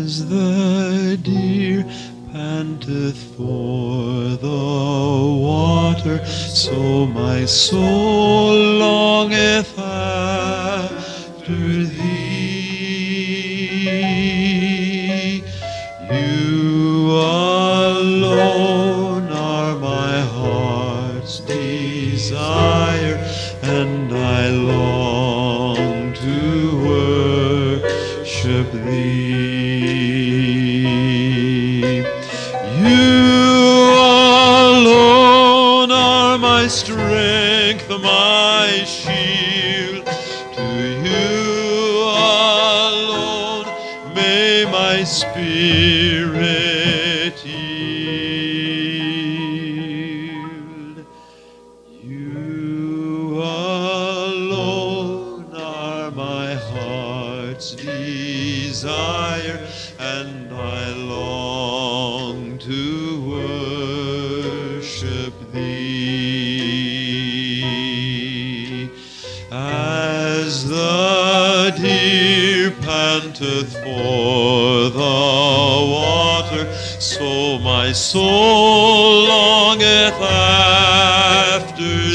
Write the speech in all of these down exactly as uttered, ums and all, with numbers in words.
As the deer panteth for the water, so my soul longeth after thee. You alone are my heart's desire, and I long to worship thee. You alone are my strength, my shield. To you alone may my spirit yield. You alone are my heart's desire, and I long to worship thee. As the deer panteth for the water, so my soul longeth after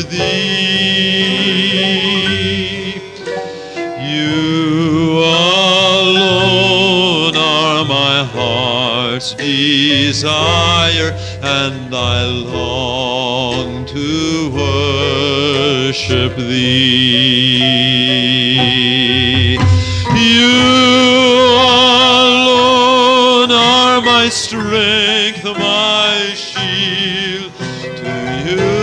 thee. You alone are my heart's desire, and I long to worship thee. You alone are my strength, my shield. To you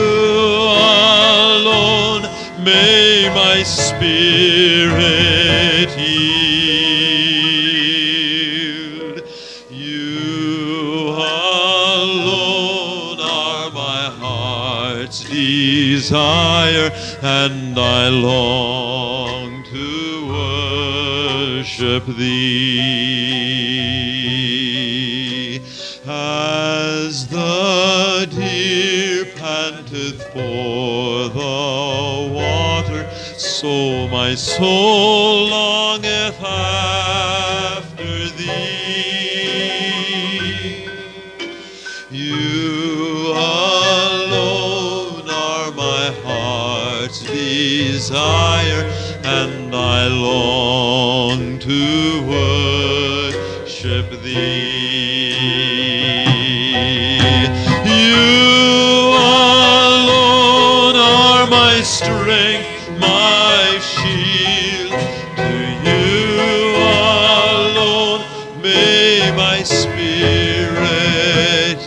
alone may my spirit yield. You alone are my heart's desire, and I long to worship thee. As the deer panteth for the water, so my soul longeth after thee. You alone are my heart's desire, and I long to worship thee. You alone are my strength, my shield. To you alone may my spirit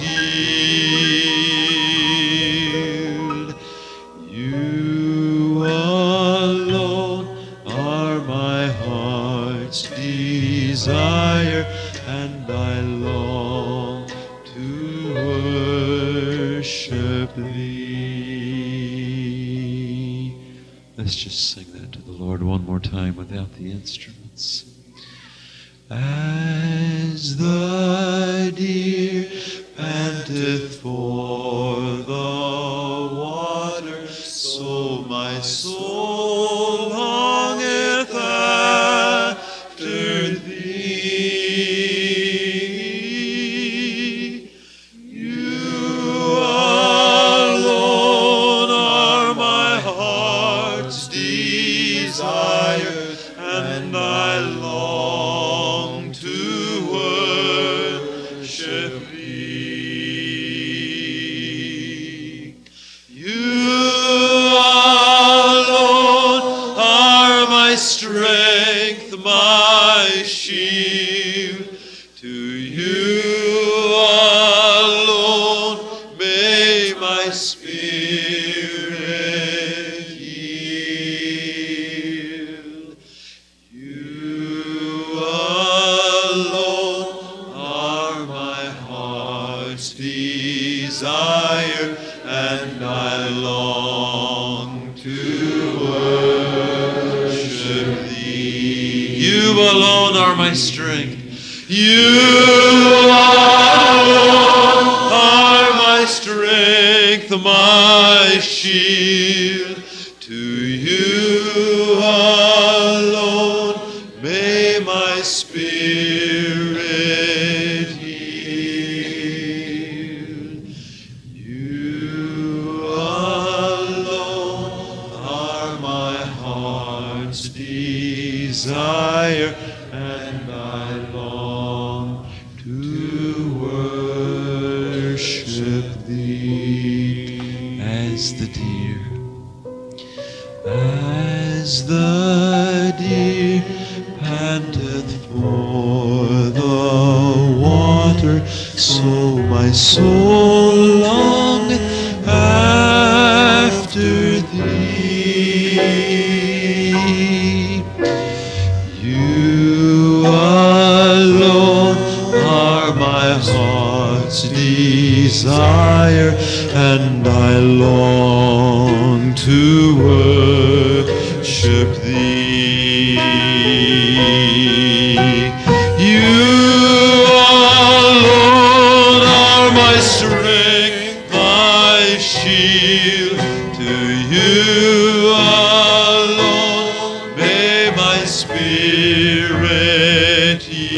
yield. You alone are my heart's desire, and I long to worship thee. Let's just sing that to the Lord one more time without the instruments. As the deer panteth for the water, so my soul longeth after thee. You alone are my heart's desire, and I long to worship thee. You alone are my strength, my shield. To you alone may my spirit yield. You alone are my heart's desire, and I long to worship thee. You alone are my strength. You alone are my strength, my shield. To you alone may my spirit As the deer panteth for the water, so my soul longeth after thee. You alone are my heart's desire, and I long to worship thee. You alone are my strength, my shield. To you alone may my spirit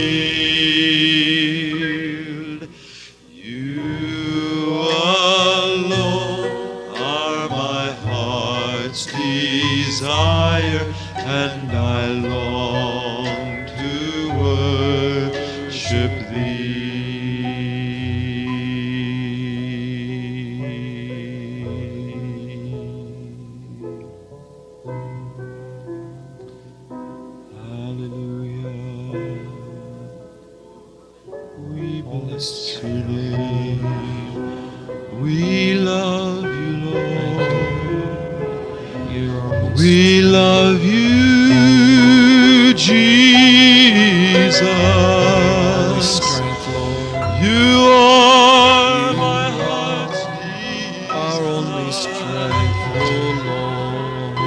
yield. You alone are my heart's desire, and I long to worship thee. Hallelujah. We bless your name. We love you, Lord. We love you, Jesus. You are my heart's desire. Our only strength, O Lord.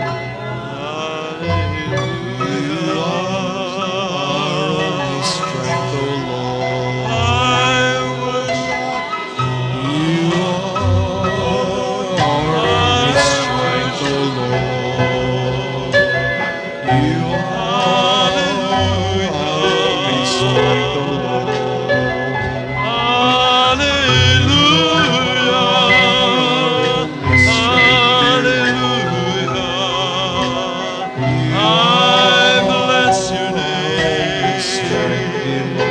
Hallelujah. Our only strength, O Lord. I worship You are our only strength, O Lord. You are our only strength, O Lord. Hallelujah. I bless your name.